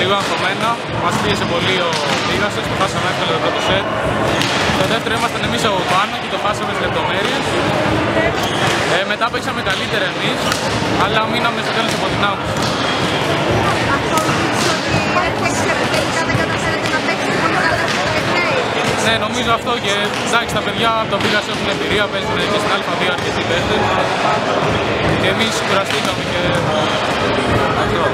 λίγο αγχωμένα. Μας πίεσε πολύ ο Πίγασος, το χάσαμε εύκολα το πρώτο σετ. Το δεύτερο ήμασταν εμείς από πάνω και το χάσαμε στις λεπτομέρειες. Μετά παίξαμε καλύτερα εμείς, αλλά μείναμε στο τέλος αποδυνάμους. Ναι, νομίζω αυτό και εντάξει, τα παιδιά από το Πίγας έχουν εμπειρία, παίζουν και στην Α2 αρκετοί παίχτες και εμείς κουραστήκαμε και αυτό.